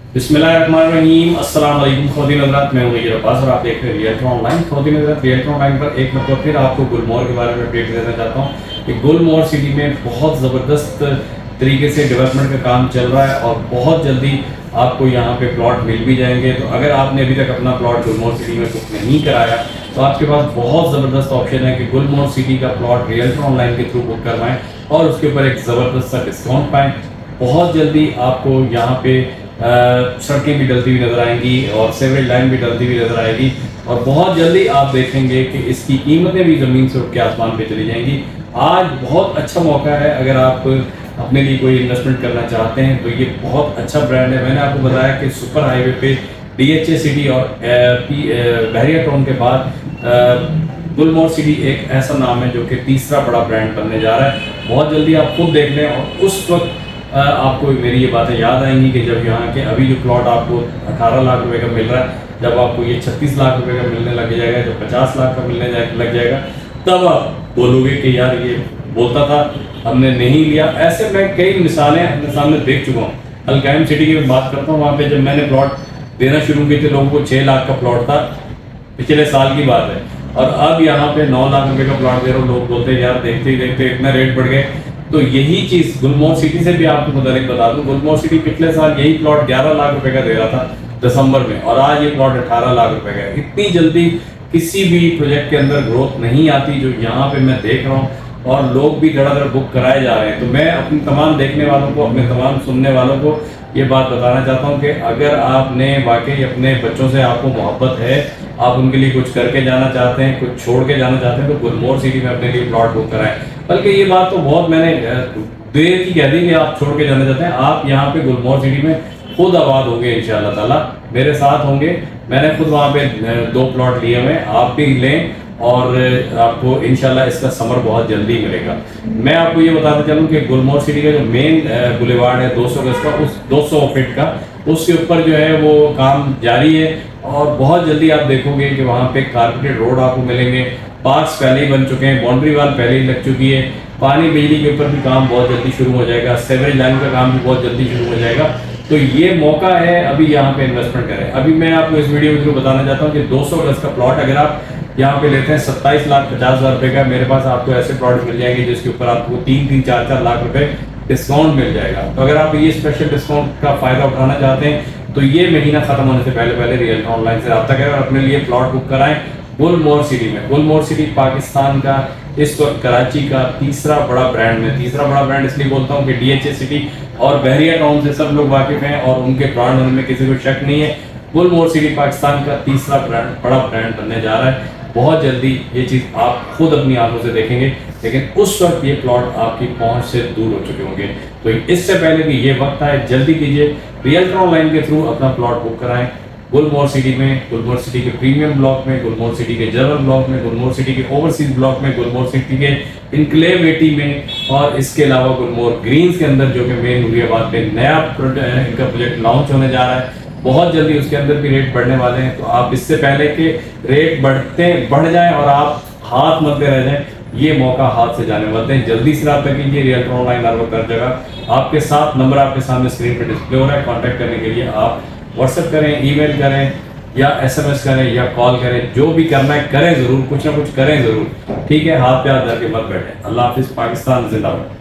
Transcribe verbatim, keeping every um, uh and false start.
बिस्मिल्लाहिर्रहमानिर्रहीम। अस्सलाम वालेकुम ख़वातीन हज़रात, मैं हूं नज़ीर अब्बास और आप देख रहे हैं रियल्टर ऑनलाइन। ख़वातीन हज़रात, रियल्टर ऑनलाइन पर एक मतलब फिर आपको गुलमोहर के बारे में अपडेट देना चाहता हूं कि गुलमोहर सिटी में बहुत ज़बरदस्त तरीके से डेवलपमेंट का काम चल रहा है और बहुत जल्दी आपको यहाँ पे प्लॉट मिल भी जाएंगे। तो अगर आपने अभी तक अपना प्लॉट गुलमोहर सिटी में बुक नहीं कराया तो आपके पास बहुत ज़बरदस्त ऑप्शन है कि गुलमोहर सिटी का प्लॉट रियल्टर ऑनलाइन के थ्रू बुक करवाएं और उसके ऊपर एक ज़बरदस्त सा डिस्काउंट पाएँ। बहुत जल्दी आपको यहाँ पे सड़कें भी डलती हुई नजर आएंगी और सेवरेज लाइन भी डलती हुई नजर आएगी और बहुत जल्दी आप देखेंगे कि इसकी कीमतें भी ज़मीन से उठ के आसमान पे चली जाएंगी। आज बहुत अच्छा मौका है, अगर आप अपने लिए कोई इन्वेस्टमेंट करना चाहते हैं तो ये बहुत अच्छा ब्रांड है। मैंने आपको बताया कि सुपर हाईवे पे डीएचए सिटी और बहरिया टाउन के बाद गुलमोहर सिटी एक ऐसा नाम है जो कि तीसरा बड़ा ब्रांड बनने जा रहा है। बहुत जल्दी आप खुद देख लें और उस वक्त आपको मेरी ये बातें याद आएंगी कि जब यहाँ के अभी जो प्लॉट आपको अठारह लाख रुपए का मिल रहा है, जब आपको ये छत्तीस लाख रुपए का मिलने लग जाएगा, जब पचास लाख का मिलने लग जाएगा, तब आप बोलोगे कि यार ये बोलता था हमने नहीं लिया। ऐसे मैं कई मिसालें अपने सामने देख चुका हूँ। अलकायम सिटी की बात करता हूँ, वहाँ पे जब मैंने प्लॉट देना शुरू किए थे लोगों को छः लाख का प्लॉट था, पिछले साल की बात है, और अब यहाँ पे नौ लाख रुपए का प्लॉट दे रहा हूँ। लोग बोलते हैं यार देखते ही देखते इतना रेट बढ़ गए। तो यही चीज गुलमोहर सिटी से भी आपको मुताबिक बता दूं, गुलमोहर सिटी पिछले साल यही प्लॉट ग्यारह लाख रुपए का दे रहा था दिसंबर में और आज ये प्लॉट अठारह लाख रुपए का है। इतनी जल्दी किसी भी प्रोजेक्ट के अंदर ग्रोथ नहीं आती जो यहाँ पे मैं देख रहा हूँ, और लोग भी धड़ाधड़ बुक कराए जा रहे हैं। तो मैं अपने तमाम देखने वालों को, अपने तमाम सुनने वालों को ये बात बताना चाहता हूँ कि अगर आपने वाकई अपने बच्चों से आपको मोहब्बत है, आप उनके लिए कुछ करके जाना चाहते हैं, कुछ छोड़ के जाना चाहते हैं, तो गुलमोहर सिटी में अपने लिए प्लॉट बुक कराएं। बल्कि ये बात तो बहुत मैंने देर की कह दी कि आप छोड़ के जाना चाहते हैं, आप यहाँ पे गुलमोहर सिटी में खुद आबाद होंगे इंशाल्लाह ताला, मेरे साथ होंगे। मैंने खुद वहाँ पे दो प्लॉट लिए हुए, आप भी लें और आपको इंशाल्लाह इसका समर बहुत जल्दी मिलेगा। मैं आपको ये बताते चलूँ कि गुलमोहर सिटी का जो मेन बुलेवार्ड है दो सौ गज का, उस दो सौ फीट का, उसके ऊपर जो है वो काम जारी है और बहुत जल्दी आप देखोगे कि वहाँ पे कारपेटेड रोड आपको मिलेंगे। पार्क्स पहले ही बन चुके हैं, बाउंड्री वाल पहले ही लग चुकी है, पानी बिजली के ऊपर भी काम बहुत जल्दी शुरू हो जाएगा, सेवरेज लाइन का काम भी बहुत जल्दी शुरू हो जाएगा। तो ये मौका है, अभी यहाँ पे इन्वेस्टमेंट करें। अभी मैं आपको इस वीडियो में बताना चाहता हूँ कि दो सौ गज का प्लॉट अगर आप यहाँ पे लेते हैं सत्ताईस लाख पचास हजार रुपए का, मेरे पास आपको ऐसे प्लॉट मिल जाएंगे जिसके ऊपर आपको तीन तीन चार चार लाख रुपए डिस्काउंट मिल जाएगा। तो अगर आप ये स्पेशल डिस्काउंट का फायदा उठाना चाहते हैं तो ये महीना खत्म होने से पहले पहले रियल्टर ऑनलाइन से रब्ता करें और अपने लिए प्लॉट बुक कराएं गुलमोहर सिटी में। गुलमोहर सिटी पाकिस्तान का इस वक्त कराची का तीसरा बड़ा ब्रांड में, तीसरा बड़ा ब्रांड इसलिए बोलता हूँ कि डीएचए सिटी और बहरिया टाउन से सब लोग वाकिफ हैं और उनके ब्रांड होने में किसी को शक नहीं है। गुलमोहर सिटी पाकिस्तान का तीसरा ब्रांड, बड़ा ब्रांड बनने जा रहा है। बहुत जल्दी ये चीज़ आप खुद अपनी आंखों से देखेंगे, लेकिन उस वक्त ये प्लॉट आपकी पहुंच से दूर हो चुके होंगे। तो इससे पहले कि ये वक्त आए, जल्दी कीजिए, रियल्टर ऑनलाइन के थ्रू अपना प्लॉट बुक कराएं गुलमोहर सिटी में, गुलमोहर सिटी के प्रीमियम ब्लॉक में, गुलमोहर सिटी के जनरल ब्लॉक में, गुलमोहर सिटी के ओवरसीज ब्लॉक में, गुलमोहर सिटी के इनक्लेव एटी में, और इसके अलावा गुलमोहर ग्रीन्स के अंदर जो कि मेन नूरियाबाद में नया इनका प्रोजेक्ट लॉन्च होने जा रहा है। बहुत जल्दी उसके अंदर भी रेट बढ़ने वाले हैं। तो आप इससे पहले के रेट बढ़ते बढ़ जाएं और आप हाथ मलते रह जाएं, ये मौका हाथ से जाने वाले हैं। जल्दी से रब्ता कीजिए, रियल्टर ऑनलाइन हर वक्त हर जगह आपके साथ। नंबर आपके सामने स्क्रीन पर डिस्प्ले हो रहा है। कांटेक्ट करने के लिए आप व्हाट्सएप करें, ईमेल करें या एसएमएस करें या कॉल करें, जो भी करना है करें ज़रूर, कुछ ना कुछ करें ज़रूर, ठीक है। हाथ पे हाथ धर के मत बैठे। अल्लाह हाफिज़। पाकिस्तान जिंदाबाद।